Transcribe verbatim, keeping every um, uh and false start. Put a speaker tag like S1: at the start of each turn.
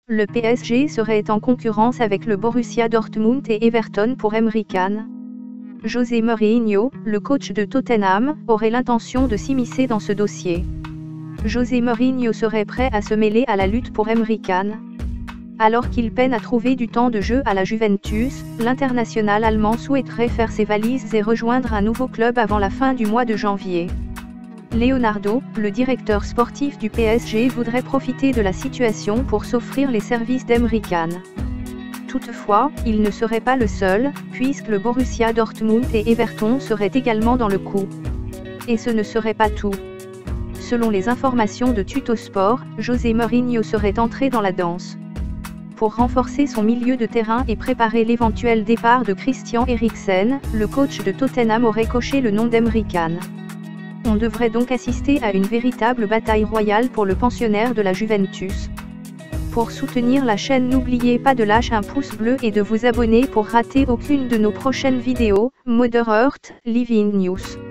S1: Le P S G serait en concurrence avec le Borussia Dortmund et Everton pour Emre Can. José Mourinho, le coach de Tottenham, aurait l'intention de s'immiscer dans ce dossier. José Mourinho serait prêt à se mêler à la lutte pour Emre Can. Alors qu'il peine à trouver du temps de jeu à la Juventus, l'international allemand souhaiterait faire ses valises et rejoindre un nouveau club avant la fin du mois de janvier. Leonardo, le directeur sportif du P S G, voudrait profiter de la situation pour s'offrir les services d'Emre Can. Toutefois, il ne serait pas le seul, puisque le Borussia Dortmund et Everton seraient également dans le coup. Et ce ne serait pas tout. Selon les informations de Tuttosport, José Mourinho serait entré dans la danse. Pour renforcer son milieu de terrain et préparer l'éventuel départ de Christian Eriksen, le coach de Tottenham aurait coché le nom d'Emre Can. On devrait donc assister à une véritable bataille royale pour le pensionnaire de la Juventus. Pour soutenir la chaîne, n'oubliez pas de lâcher un pouce bleu et de vous abonner pour rater aucune de nos prochaines vidéos. Modern Earth Living News.